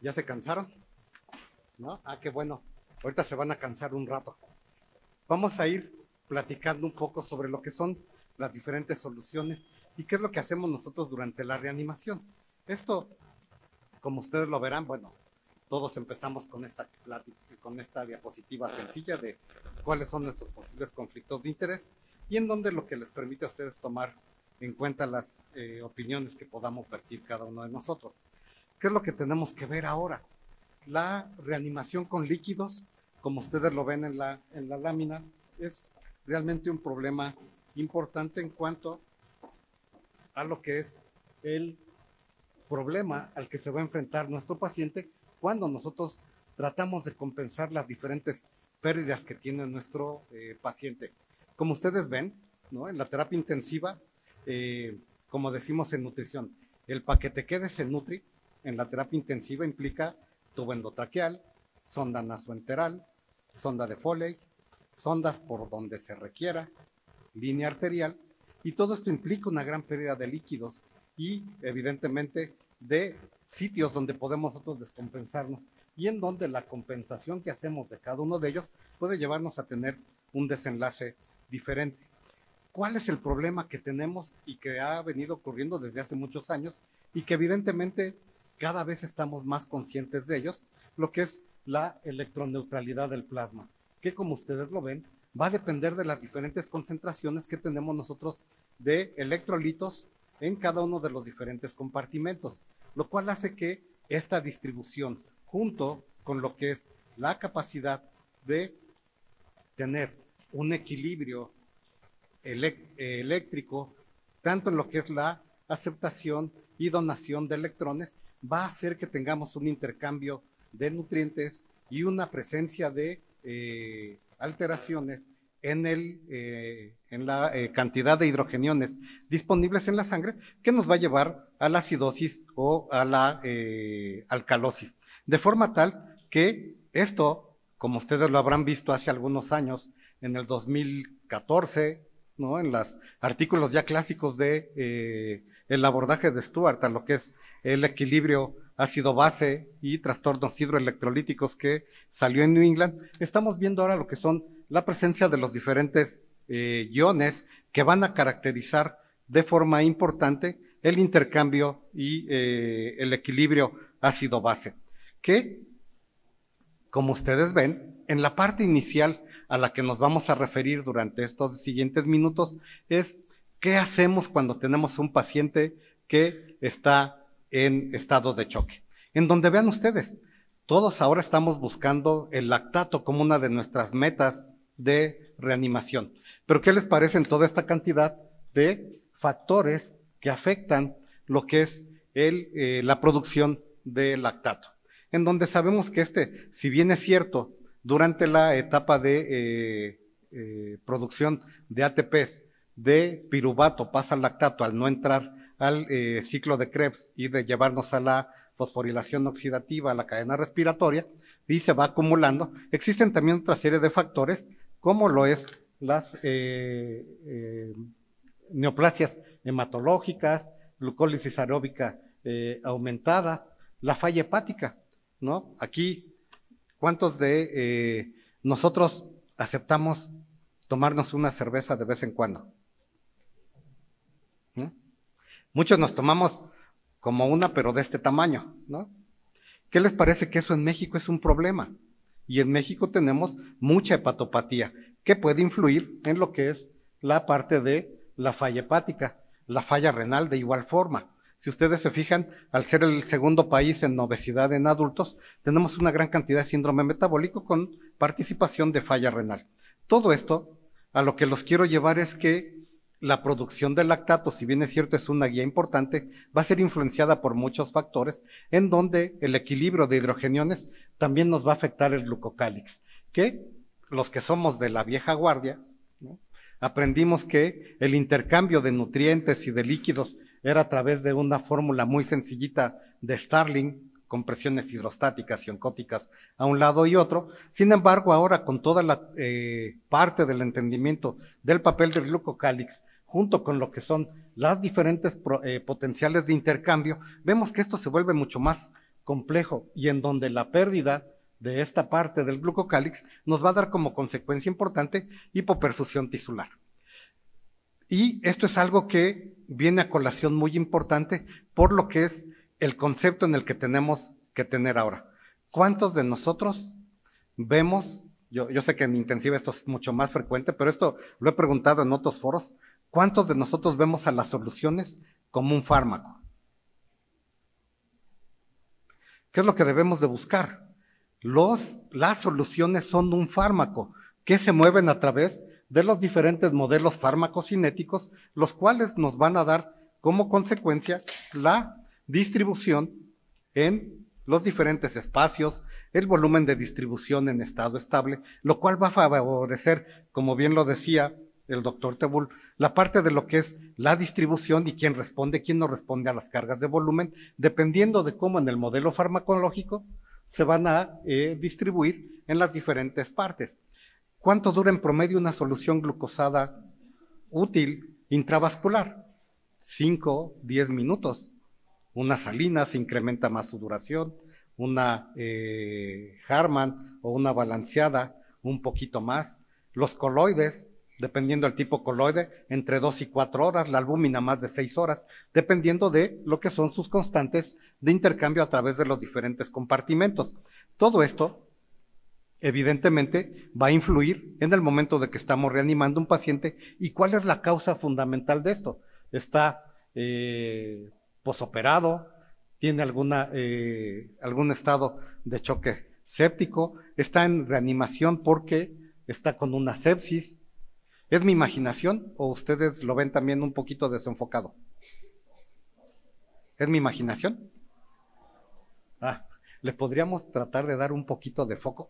¿Ya se cansaron? ¿No? Ah, qué bueno. Ahorita se van a cansar un rato. Vamos a ir platicando un poco sobre lo que son las diferentes soluciones y qué es lo que hacemos nosotros durante la reanimación. Esto, como ustedes lo verán, bueno, todos empezamos con esta diapositiva sencilla de cuáles son nuestros posibles conflictos de interés y en donde lo que les permite a ustedes tomar en cuenta las opiniones que podamos vertir cada uno de nosotros. ¿Qué es lo que tenemos que ver ahora? La reanimación con líquidos, como ustedes lo ven en la lámina, es realmente un problema importante en cuanto a lo que es el problema al que se va a enfrentar nuestro paciente cuando nosotros tratamos de compensar las diferentes pérdidas que tiene nuestro paciente. Como ustedes ven, ¿no? En la terapia intensiva, como decimos en nutrición, el para que te quedes en Nutri, en la terapia intensiva implica tubo endotraqueal, sonda nasoenteral, sonda de Foley, sondas por donde se requiera, línea arterial, y todo esto implica una gran pérdida de líquidos y evidentemente de sitios donde podemos nosotros descompensarnos y en donde la compensación que hacemos de cada uno de ellos puede llevarnos a tener un desenlace diferente. ¿Cuál es el problema que tenemos y que ha venido ocurriendo desde hace muchos años y que evidentemente cada vez estamos más conscientes de ellos? Lo que es la electroneutralidad del plasma, que como ustedes lo ven, va a depender de las diferentes concentraciones que tenemos nosotros de electrolitos en cada uno de los diferentes compartimentos, lo cual hace que esta distribución, junto con lo que es la capacidad de tener un equilibrio eléctrico, tanto en lo que es la aceptación y donación de electrones, va a hacer que tengamos un intercambio de nutrientes y una presencia de alteraciones en la cantidad de hidrogeniones disponibles en la sangre, que nos va a llevar a la acidosis o a la alcalosis. De forma tal que esto, como ustedes lo habrán visto hace algunos años, en el 2014, ¿no? En los artículos ya clásicos de el abordaje de Stuart a lo que es el equilibrio ácido-base y trastornos hidroelectrolíticos que salió en New England, estamos viendo ahora lo que son la presencia de los diferentes iones que van a caracterizar de forma importante el intercambio y el equilibrio ácido-base, que, como ustedes ven, en la parte inicial a la que nos vamos a referir durante estos siguientes minutos es qué hacemos cuando tenemos un paciente que está en estado de choque. En donde vean ustedes, todos ahora estamos buscando el lactato como una de nuestras metas de reanimación. Pero ¿qué les parece en toda esta cantidad de factores que afectan lo que es la producción de lactato? En donde sabemos que si bien es cierto, durante la etapa de producción de ATPs, de piruvato pasa al lactato al no entrar al ciclo de Krebs y de llevarnos a la fosforilación oxidativa, a la cadena respiratoria, y se va acumulando. Existen también otra serie de factores, como lo es las neoplasias hematológicas, glucólisis aeróbica aumentada, la falla hepática, ¿no? Aquí, ¿cuántos de nosotros aceptamos tomarnos una cerveza de vez en cuando? ¿No? Muchos nos tomamos como una, pero de este tamaño, ¿no? ¿Qué les parece que eso en México es un problema? Y en México tenemos mucha hepatopatía, que puede influir en lo que es la parte de la falla hepática, la falla renal de igual forma. Si ustedes se fijan, al ser el segundo país en obesidad en adultos, tenemos una gran cantidad de síndrome metabólico con participación de falla renal. Todo esto, a lo que los quiero llevar es que la producción de lactato, si bien es cierto es una guía importante, va a ser influenciada por muchos factores, en donde el equilibrio de hidrogeniones también nos va a afectar el glucocálix, que los que somos de la vieja guardia, ¿no? Aprendimos que el intercambio de nutrientes y de líquidos era a través de una fórmula muy sencillita de Starling, con presiones hidrostáticas y oncóticas a un lado y otro. Sin embargo, ahora con toda la parte del entendimiento del papel del glucocálix, junto con lo que son las diferentes potenciales de intercambio, vemos que esto se vuelve mucho más complejo y en donde la pérdida de esta parte del glucocálix nos va a dar como consecuencia importante hipoperfusión tisular. Y esto es algo que viene a colación muy importante por lo que es el concepto en el que tenemos que tener ahora. ¿Cuántos de nosotros vemos, yo sé que en intensiva esto es mucho más frecuente, pero esto lo he preguntado en otros foros, ¿cuántos de nosotros vemos a las soluciones como un fármaco? ¿Qué es lo que debemos de buscar? Las soluciones son un fármaco que se mueven a través de los diferentes modelos farmacocinéticos, los cuales nos van a dar como consecuencia la distribución en los diferentes espacios, el volumen de distribución en estado estable, lo cual va a favorecer, como bien lo decía el doctor Tebul, la parte de lo que es la distribución y quién responde, quién no responde a las cargas de volumen, dependiendo de cómo en el modelo farmacológico se van a distribuir en las diferentes partes. ¿Cuánto dura en promedio una solución glucosada útil intravascular? 5, 10 minutos. Una salina se incrementa más su duración, una Harman o una balanceada un poquito más. Los coloides, dependiendo del tipo coloide, entre 2 y 4 horas, la albúmina más de 6 horas, dependiendo de lo que son sus constantes de intercambio a través de los diferentes compartimentos. Todo esto evidentemente va a influir en el momento de que estamos reanimando un paciente. ¿Y cuál es la causa fundamental de esto? Está posoperado, tiene algún estado de choque séptico, está en reanimación porque está con una sepsis. ¿Es mi imaginación o ustedes lo ven también un poquito desenfocado? ¿Es mi imaginación? ¿Le podríamos tratar de dar un poquito de foco?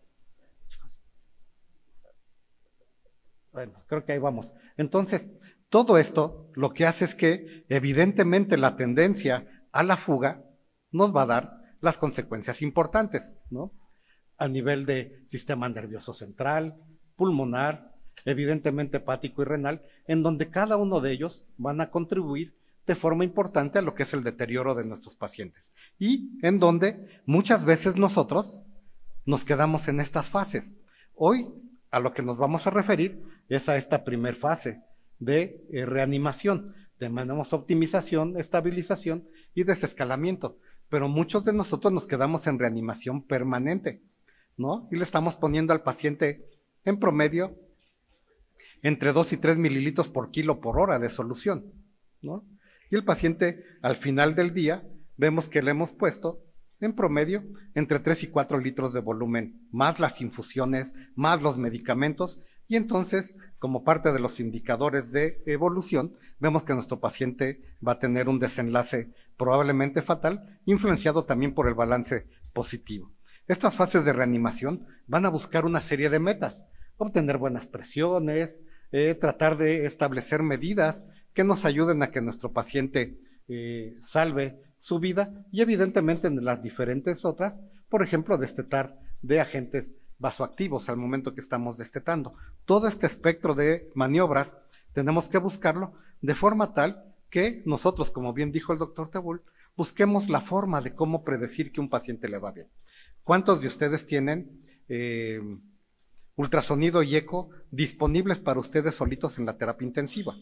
Bueno, creo que ahí vamos. Entonces, todo esto lo que hace es que evidentemente la tendencia a la fuga nos va a dar las consecuencias importantes, ¿no? A nivel de sistema nervioso central, pulmonar, evidentemente hepático y renal, en donde cada uno de ellos van a contribuir de forma importante a lo que es el deterioro de nuestros pacientes. Y en donde muchas veces nosotros nos quedamos en estas fases. Hoy a lo que nos vamos a referir es a esta primer fase de reanimación. Tenemos optimización, estabilización y desescalamiento, pero muchos de nosotros nos quedamos en reanimación permanente, ¿no? Y le estamos poniendo al paciente en promedio entre 2 y 3 mililitros por kilo por hora de solución, ¿no? Y el paciente al final del día vemos que le hemos puesto en promedio entre 3 y 4 litros de volumen, más las infusiones, más los medicamentos, y entonces, como parte de los indicadores de evolución, vemos que nuestro paciente va a tener un desenlace probablemente fatal, influenciado también por el balance positivo. Estas fases de reanimación van a buscar una serie de metas: obtener buenas presiones, tratar de establecer medidas que nos ayuden a que nuestro paciente salve su vida, y evidentemente en las diferentes otras, por ejemplo, destetar de agentes vasoactivos al momento que estamos destetando. Todo este espectro de maniobras tenemos que buscarlo de forma tal que nosotros, como bien dijo el doctor Tebul, busquemos la forma de cómo predecir que un paciente le va bien. ¿Cuántos de ustedes tienen ultrasonido y eco disponibles para ustedes solitos en la terapia intensiva?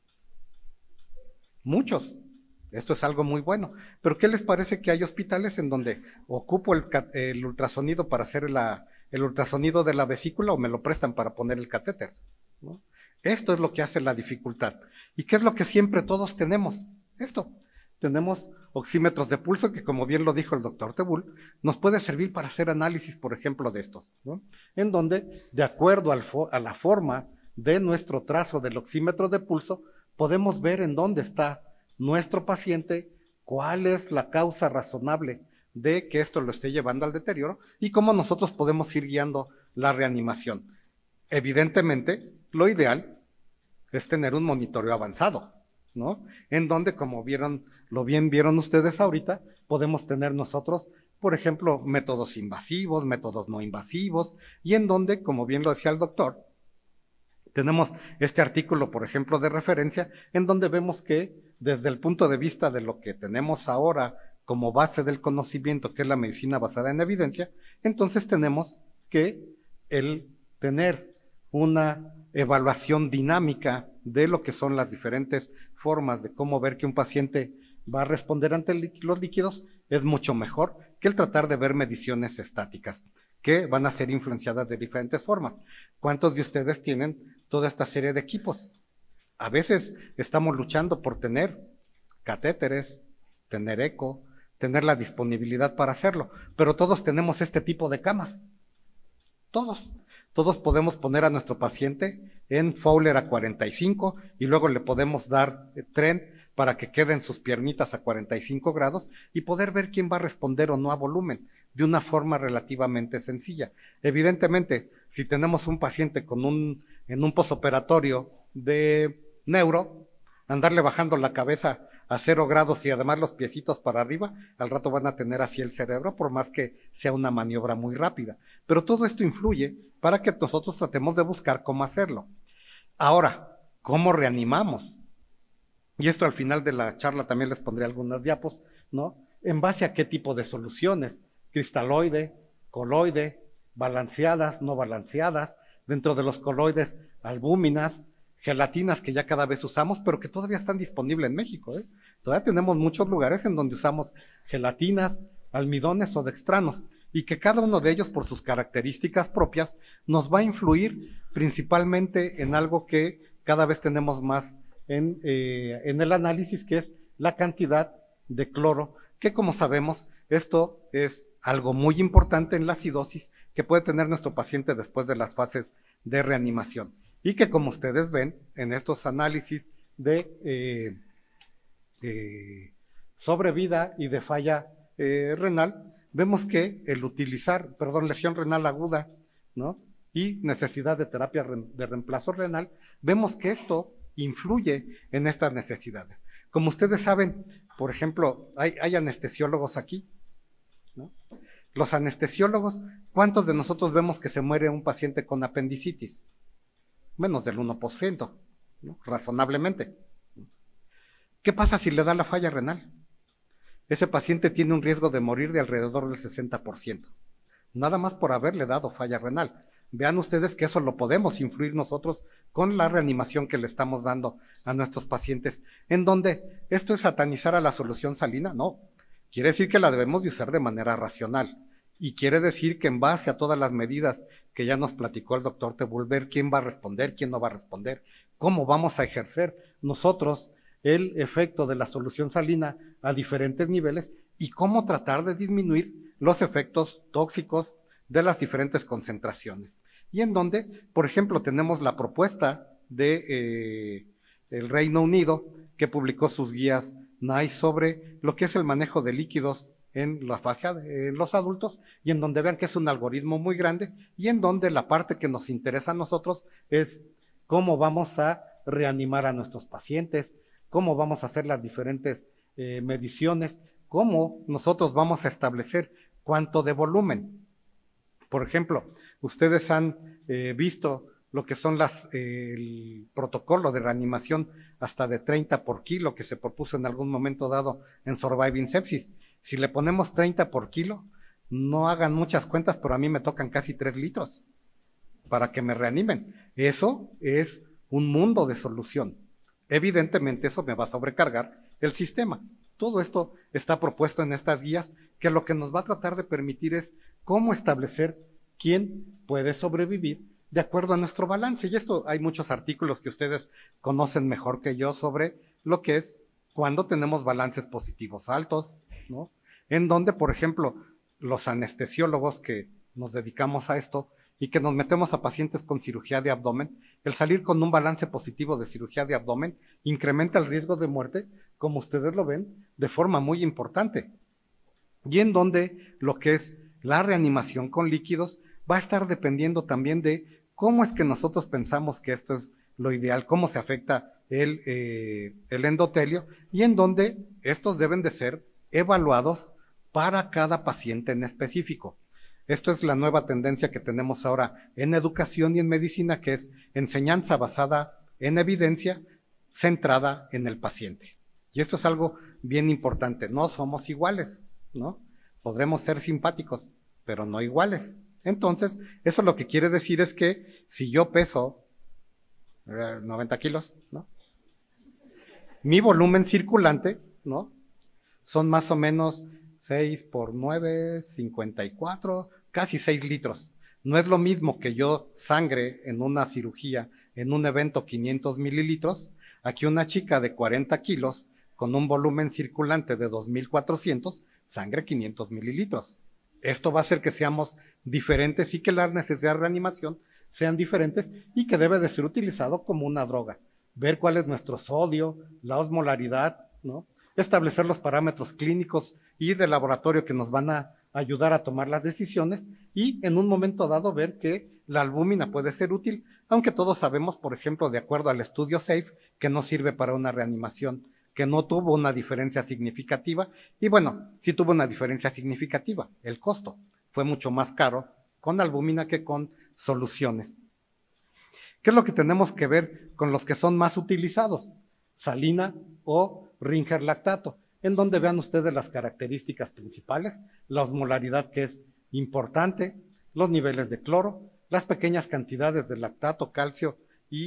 Muchos. Esto es algo muy bueno. Pero ¿qué les parece que hay hospitales en donde ocupo el ultrasonido para hacer el ultrasonido de la vesícula o me lo prestan para poner el catéter, ¿no? Esto es lo que hace la dificultad. ¿Y qué es lo que siempre todos tenemos? Esto. Tenemos oxímetros de pulso que, como bien lo dijo el doctor Tebul, nos puede servir para hacer análisis, por ejemplo, de estos, ¿no? En donde, de acuerdo a la forma de nuestro trazo del oxímetro de pulso, podemos ver en dónde está nuestro paciente, cuál es la causa razonable de que esto lo esté llevando al deterioro y cómo nosotros podemos ir guiando la reanimación. Evidentemente, lo ideal es tener un monitoreo avanzado, ¿no? En donde, como vieron ustedes ahorita, podemos tener nosotros, por ejemplo, métodos invasivos, métodos no invasivos, y en donde, como bien lo decía el doctor, tenemos este artículo, por ejemplo, de referencia, en donde vemos que desde el punto de vista de lo que tenemos ahora como base del conocimiento, que es la medicina basada en evidencia, entonces tenemos que el tener una evaluación dinámica de lo que son las diferentes formas de cómo ver que un paciente va a responder ante los líquidos es mucho mejor que el tratar de ver mediciones estáticas, que van a ser influenciadas de diferentes formas. ¿Cuántos de ustedes tienen toda esta serie de equipos? A veces estamos luchando por tener catéteres, tener eco, tener la disponibilidad para hacerlo, pero todos tenemos este tipo de camas. Todos podemos poner a nuestro paciente en Fowler a 45 y luego le podemos dar tren para que queden sus piernitas a 45 grados y poder ver quién va a responder o no a volumen de una forma relativamente sencilla. Evidentemente, si tenemos un paciente en un posoperatorio de neuro, andarle bajando la cabeza a 0 grados y además los piecitos para arriba, al rato van a tener así el cerebro, por más que sea una maniobra muy rápida. Pero todo esto influye para que nosotros tratemos de buscar cómo hacerlo. Ahora, ¿cómo reanimamos? Y esto al final de la charla también les pondré algunas diapos, ¿no? ¿En base a qué tipo de soluciones? Cristaloide, coloide, balanceadas, no balanceadas, dentro de los coloides, albúminas, gelatinas que ya cada vez usamos, pero que todavía están disponibles en México, ¿eh? Todavía tenemos muchos lugares en donde usamos gelatinas, almidones o dextranos, y que cada uno de ellos, por sus características propias, nos va a influir principalmente en algo que cada vez tenemos más en el análisis, que es la cantidad de cloro, que como sabemos, esto es algo muy importante en la acidosis que puede tener nuestro paciente después de las fases de reanimación. Y que como ustedes ven en estos análisis de sobrevida y de falla renal, vemos que el utilizar, lesión renal aguda, ¿no? Y necesidad de terapia de reemplazo renal, vemos que esto influye en estas necesidades. Como ustedes saben, por ejemplo, hay anestesiólogos aquí, ¿no? Los anestesiólogos, ¿cuántos de nosotros vemos que se muere un paciente con apendicitis? Menos del 1%, ¿no? Razonablemente. ¿Qué pasa si le da la falla renal? Ese paciente tiene un riesgo de morir de alrededor del 60%, nada más por haberle dado falla renal. Vean ustedes que eso lo podemos influir nosotros con la reanimación que le estamos dando a nuestros pacientes. ¿En donde esto es satanizar a la solución salina? No, quiere decir que la debemos de usar de manera racional. Y quiere decir que en base a todas las medidas que ya nos platicó el doctor Tebul, ver quién va a responder, quién no va a responder, cómo vamos a ejercer nosotros el efecto de la solución salina a diferentes niveles y cómo tratar de disminuir los efectos tóxicos de las diferentes concentraciones. Y en donde, por ejemplo, tenemos la propuesta de el Reino Unido, que publicó sus guías NICE sobre lo que es el manejo de líquidos en la fascia en los adultos, y en donde vean que es un algoritmo muy grande, y en donde la parte que nos interesa a nosotros es cómo vamos a reanimar a nuestros pacientes, cómo vamos a hacer las diferentes mediciones, cómo nosotros vamos a establecer cuánto de volumen. Por ejemplo, ustedes han visto lo que son el protocolo de reanimación hasta de 30 por kilo que se propuso en algún momento dado en Surviving Sepsis. Si le ponemos 30 por kilo, no hagan muchas cuentas, pero a mí me tocan casi 3 litros para que me reanimen. Eso es un mundo de solución. Evidentemente eso me va a sobrecargar el sistema. Todo esto está propuesto en estas guías, que lo que nos va a tratar de permitir es cómo establecer quién puede sobrevivir de acuerdo a nuestro balance. Y esto hay muchos artículos que ustedes conocen mejor que yo sobre lo que es cuando tenemos balances positivos altos, ¿no? En donde, por ejemplo, los anestesiólogos que nos dedicamos a esto y que nos metemos a pacientes con cirugía de abdomen, el salir con un balance positivo de cirugía de abdomen incrementa el riesgo de muerte, como ustedes lo ven, de forma muy importante. Y en donde lo que es la reanimación con líquidos va a estar dependiendo también de cómo es que nosotros pensamos que esto es lo ideal, cómo se afecta el endotelio, y en donde estos deben de ser evaluados para cada paciente en específico. Esto es la nueva tendencia que tenemos ahora en educación y en medicina, que es enseñanza basada en evidencia centrada en el paciente. Y esto es algo bien importante, no somos iguales, ¿no? Podremos ser simpáticos, pero no iguales. Entonces, eso lo que quiere decir es que si yo peso 90 kilos, ¿no? Mi volumen circulante, ¿no? Son más o menos 6 por 9, 54, casi 6 litros. No es lo mismo que yo sangre en una cirugía, en un evento 500 mililitros, a que una chica de 40 kilos con un volumen circulante de 2,400 sangre 500 mililitros. Esto va a hacer que seamos diferentes y que las necesidades de reanimación sean diferentes y que debe de ser utilizado como una droga. Ver cuál es nuestro sodio, la osmolaridad, ¿no? Establecer los parámetros clínicos y de laboratorio que nos van a ayudar a tomar las decisiones y en un momento dado ver que la albúmina puede ser útil, aunque todos sabemos, por ejemplo, de acuerdo al estudio SAFE, que no sirve para una reanimación, que no tuvo una diferencia significativa y bueno, sí tuvo una diferencia significativa, el costo fue mucho más caro con albúmina que con soluciones. ¿Qué es lo que tenemos que ver con los que son más utilizados? Salina o Ringer lactato, en donde vean ustedes las características principales, la osmolaridad que es importante, los niveles de cloro, las pequeñas cantidades de lactato, calcio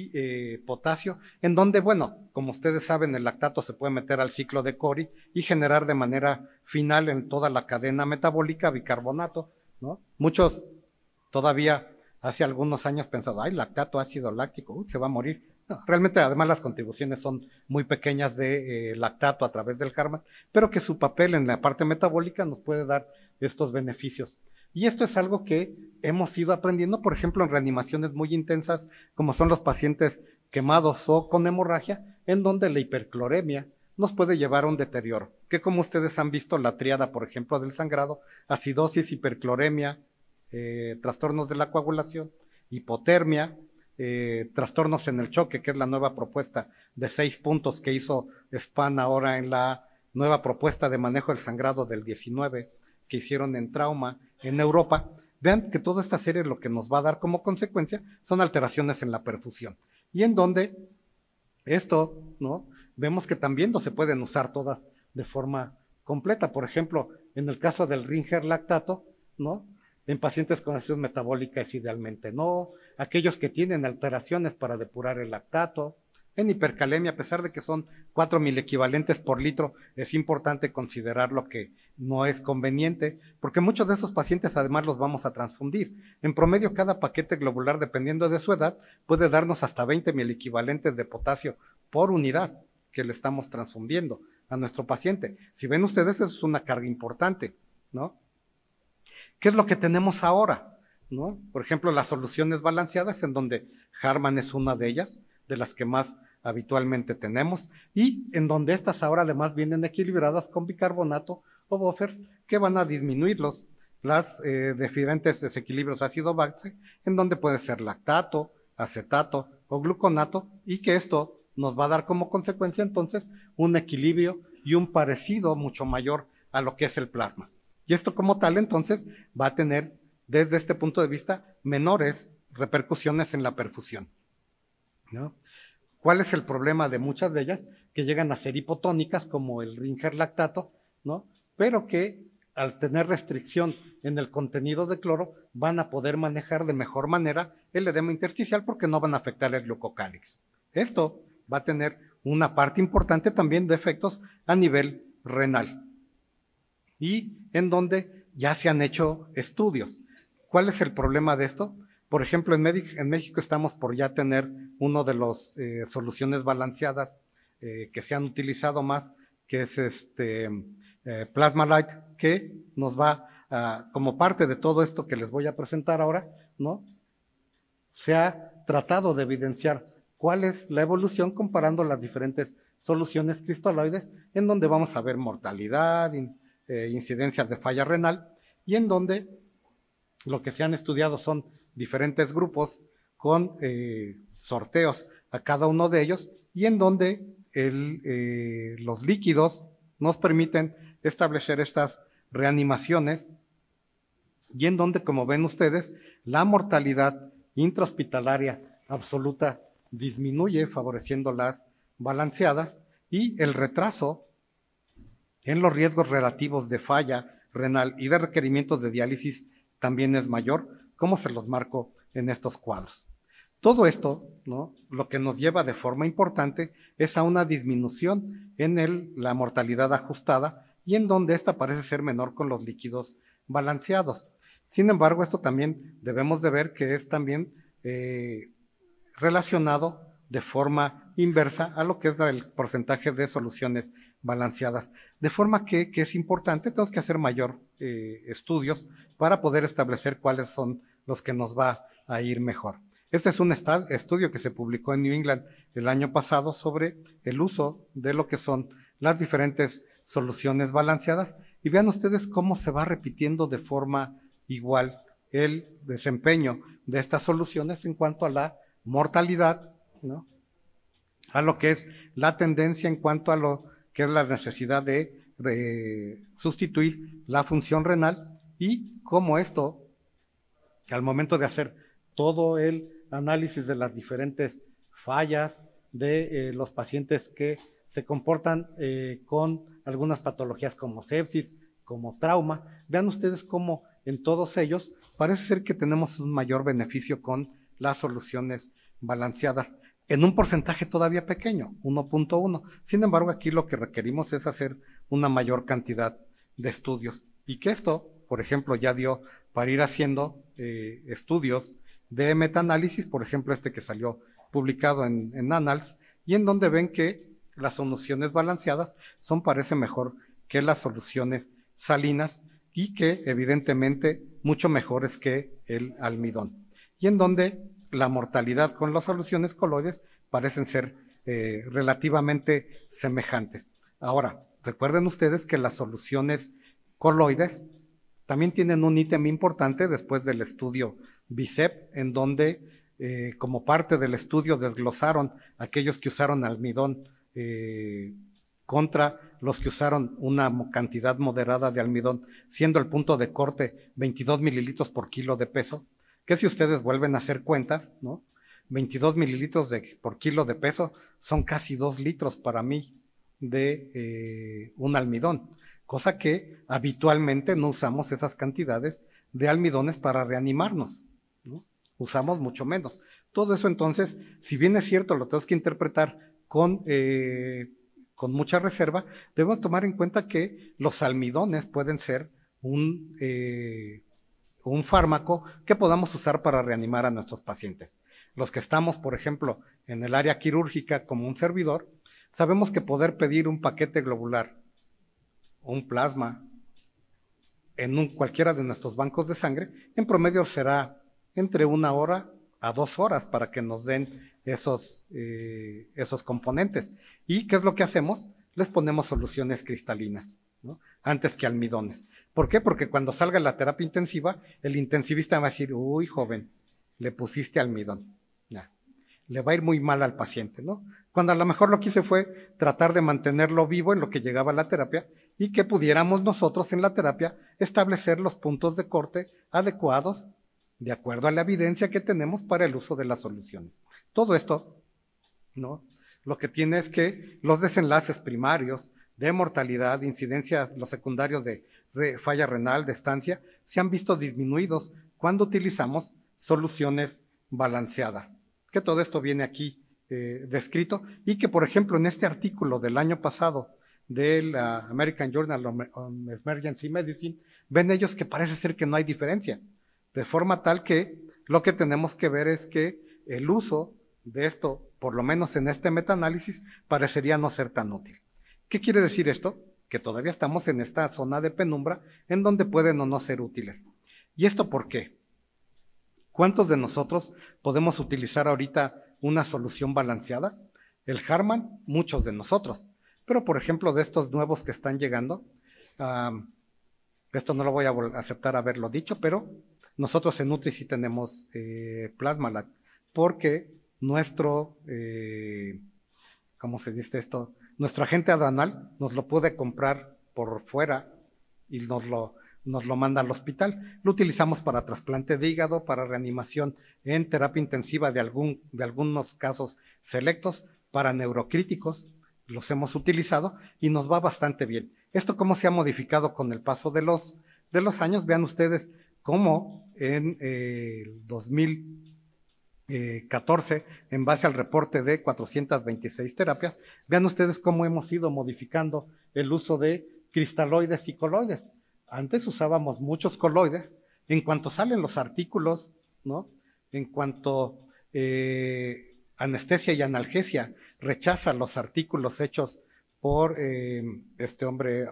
y potasio, en donde, bueno, como ustedes saben, el lactato se puede meter al ciclo de Cori y generar de manera final en toda la cadena metabólica bicarbonato, ¿no? Muchos todavía hace algunos años pensaban, ay, lactato, ácido láctico, se va a morir. No, realmente, además, las contribuciones son muy pequeñas de lactato a través del Harman, pero que su papel en la parte metabólica nos puede dar estos beneficios. Y esto es algo que hemos ido aprendiendo, por ejemplo, en reanimaciones muy intensas, como son los pacientes quemados o con hemorragia, en donde la hipercloremia nos puede llevar a un deterioro, que como ustedes han visto, la tríada, por ejemplo, del sangrado, acidosis, hipercloremia, trastornos de la coagulación, hipotermia, trastornos en el choque, que es la nueva propuesta de 6 puntos que hizo SPAN ahora en la nueva propuesta de manejo del sangrado del 19 que hicieron en trauma en Europa. Vean que toda esta serie lo que nos va a dar como consecuencia son alteraciones en la perfusión y en donde esto, ¿no? Vemos que también no se pueden usar todas de forma completa. Por ejemplo, en el caso del Ringer lactato, ¿no? En pacientes con acidosis metabólica es idealmente no, aquellos que tienen alteraciones para depurar el lactato, en hipercalemia, a pesar de que son 4,000 equivalentes por litro, es importante considerar lo que no es conveniente, porque muchos de esos pacientes además los vamos a transfundir. En promedio, cada paquete globular, dependiendo de su edad, puede darnos hasta 20,000 equivalentes de potasio por unidad que le estamos transfundiendo a nuestro paciente. Si ven ustedes, eso es una carga importante, ¿no? ¿Qué es lo que tenemos ahora? ¿No? Por ejemplo, las soluciones balanceadas, en donde Harman es una de ellas, de las que más habitualmente tenemos, y en donde estas ahora además vienen equilibradas con bicarbonato o buffers que van a disminuir los diferentes desequilibrios ácido-base, en donde puede ser lactato, acetato o gluconato, y que esto nos va a dar como consecuencia entonces un equilibrio y un parecido mucho mayor a lo que es el plasma. Y esto como tal entonces va a tener desde este punto de vista menores repercusiones en la perfusión, ¿no? ¿Cuál es el problema de muchas de ellas? Que llegan a ser hipotónicas como el Ringer lactato, ¿no? Pero que al tener restricción en el contenido de cloro van a poder manejar de mejor manera el edema intersticial porque no van a afectar el glucocálix. Esto va a tener una parte importante también de efectos a nivel renal y en donde ya se han hecho estudios. ¿Cuál es el problema de esto? Por ejemplo, en México estamos por ya tener uno de las soluciones balanceadas que se han utilizado más, que es Plasma Light, que nos va como parte de todo esto que les voy a presentar ahora, ¿no? Se ha tratado de evidenciar cuál es la evolución comparando las diferentes soluciones cristaloides, en donde vamos a ver mortalidad, incidencias de falla renal, y en donde lo que se han estudiado son diferentes grupos con sorteos a cada uno de ellos, y en donde los líquidos nos permiten establecer estas reanimaciones, y en donde, como ven ustedes, la mortalidad intrahospitalaria absoluta disminuye, favoreciendo las balanceadas, y el retraso en los riesgos relativos de falla renal y de requerimientos de diálisis también es mayor, como se los marco en estos cuadros. Todo esto, ¿no?, lo que nos lleva de forma importante es a una disminución en la mortalidad ajustada y en donde esta parece ser menor con los líquidos balanceados. Sin embargo, esto también debemos de ver que es también relacionado de forma inversa a lo que es el porcentaje de soluciones balanceadas. De forma que es importante, tenemos que hacer mayor estudios para poder establecer cuáles son los que nos va a ir mejor. Este es un estudio que se publicó en New England el año pasado sobre el uso de lo que son las diferentes soluciones balanceadas y vean ustedes cómo se va repitiendo de forma igual el desempeño de estas soluciones en cuanto a la mortalidad, ¿no?, a lo que es la tendencia en cuanto a lo que es la necesidad de sustituir la función renal y cómo esto, al momento de hacer todo el análisis de las diferentes fallas de los pacientes que se comportan con algunas patologías como sepsis, como trauma, vean ustedes cómo en todos ellos parece ser que tenemos un mayor beneficio con las soluciones balanceadas en un porcentaje todavía pequeño, 1.1. Sin embargo, aquí lo que requerimos es hacer una mayor cantidad de estudios y que esto, por ejemplo, ya dio para ir haciendo estudios de metaanálisis, por ejemplo, este que salió publicado en Annals, y en donde ven que las soluciones balanceadas parece mejor que las soluciones salinas y que evidentemente mucho mejores que el almidón. Y en donde la mortalidad con las soluciones coloides parecen ser relativamente semejantes. Ahora, recuerden ustedes que las soluciones coloides también tienen un ítem importante después del estudio BICEP, en donde como parte del estudio desglosaron aquellos que usaron almidón contra los que usaron una cantidad moderada de almidón, siendo el punto de corte 22 mililitros por kilo de peso, que si ustedes vuelven a hacer cuentas, ¿no?, 22 mililitros por kilo de peso son casi 2 litros para mí de un almidón, cosa que habitualmente no usamos esas cantidades de almidones para reanimarnos, ¿no? Usamos mucho menos. Todo eso entonces, si bien es cierto, lo tenemos que interpretar con mucha reserva, debemos tomar en cuenta que los almidones pueden ser un fármaco que podamos usar para reanimar a nuestros pacientes. Los que estamos, por ejemplo, en el área quirúrgica como un servidor, sabemos que poder pedir un paquete globular, un plasma, en cualquiera de nuestros bancos de sangre, en promedio será entre 1 hora a 2 horas para que nos den esos componentes. ¿Y qué es lo que hacemos? Les ponemos soluciones cristalinas, ¿no?, antes que almidones. ¿Por qué? Porque cuando salga la terapia intensiva, el intensivista va a decir, uy, joven, le pusiste almidón. Ya. Le va a ir muy mal al paciente, ¿no? Cuando a lo mejor lo que hice fue tratar de mantenerlo vivo en lo que llegaba la terapia y que pudiéramos nosotros en la terapia establecer los puntos de corte adecuados de acuerdo a la evidencia que tenemos para el uso de las soluciones. Todo esto, ¿no?, lo que tiene es que los desenlaces primarios de mortalidad, incidencia, los secundarios de falla renal, de estancia, se han visto disminuidos cuando utilizamos soluciones balanceadas. Que todo esto viene aquí descrito y que, por ejemplo, en este artículo del año pasado del American Journal of Emergency Medicine, ven ellos que parece ser que no hay diferencia, de forma tal que lo que tenemos que ver es que el uso de esto, por lo menos en este metaanálisis, parecería no ser tan útil. ¿Qué quiere decir esto? Que todavía estamos en esta zona de penumbra en donde pueden o no ser útiles. ¿Y esto por qué? ¿Cuántos de nosotros podemos utilizar ahorita una solución balanceada? El Harman, muchos de nosotros. Pero, por ejemplo, de estos nuevos que están llegando, esto no lo voy a aceptar haberlo dicho, pero nosotros en Nutri sí tenemos Plasmalat, porque nuestro, ¿cómo se dice esto? Nuestro agente aduanal nos lo puede comprar por fuera y nos lo manda al hospital. Lo utilizamos para trasplante de hígado, para reanimación en terapia intensiva de algunos casos selectos, para neurocríticos, los hemos utilizado y nos va bastante bien. Esto cómo se ha modificado con el paso de los años. Vean ustedes cómo en el 2014, en base al reporte de 426 terapias, vean ustedes cómo hemos ido modificando el uso de cristaloides y coloides. Antes usábamos muchos coloides. En cuanto salen los artículos, ¿no? En cuanto anestesia y analgesia rechazan los artículos hechos por este hombre,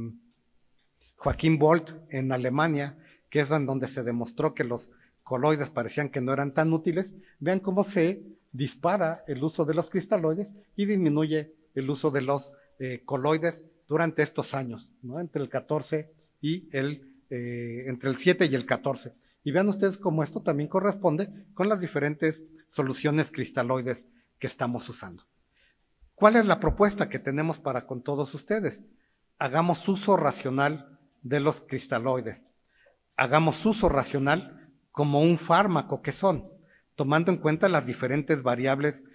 Joaquín Bolt, en Alemania, que es en donde se demostró que los coloides parecían que no eran tan útiles. Vean cómo se dispara el uso de los cristaloides y disminuye el uso de los coloides durante estos años, ¿no? Entre el 14 y entre el 7 y el 14. Y vean ustedes cómo esto también corresponde con las diferentes soluciones cristaloides que estamos usando. ¿Cuál es la propuesta que tenemos para con todos ustedes? Hagamos uso racional de los cristaloides. Hagamos uso racional como un fármaco que son, tomando en cuenta las diferentes variables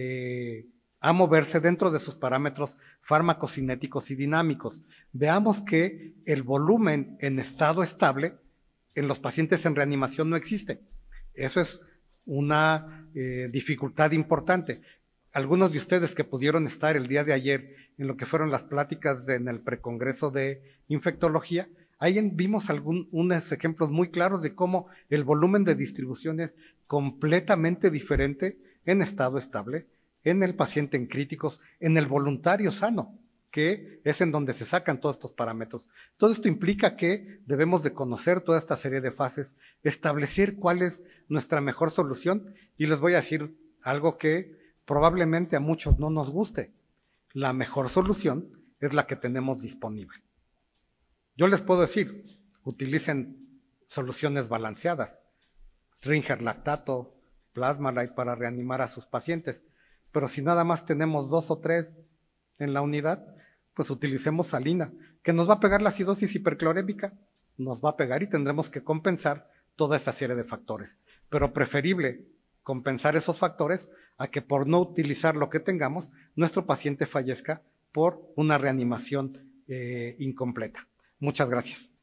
a moverse dentro de sus parámetros farmacocinéticos y dinámicos. Veamos que el volumen en estado estable en los pacientes en reanimación no existe. Eso es una dificultad importante. Algunos de ustedes que pudieron estar el día de ayer en lo que fueron las pláticas en el precongreso de infectología, ahí vimos unos ejemplos muy claros de cómo el volumen de distribución es completamente diferente en estado estable, en el paciente en críticos, en el voluntario sano, que es en donde se sacan todos estos parámetros. Todo esto implica que debemos de conocer toda esta serie de fases, establecer cuál es nuestra mejor solución, y les voy a decir algo que probablemente a muchos no nos guste. La mejor solución es la que tenemos disponible. Yo les puedo decir, utilicen soluciones balanceadas, Stringer lactato, Plasmalite para reanimar a sus pacientes, pero si nada más tenemos 2 o 3 en la unidad, pues utilicemos salina, que nos va a pegar la acidosis hiperclorémica, nos va a pegar y tendremos que compensar toda esa serie de factores, pero preferible compensar esos factores a que por no utilizar lo que tengamos, nuestro paciente fallezca por una reanimación incompleta. Muchas gracias.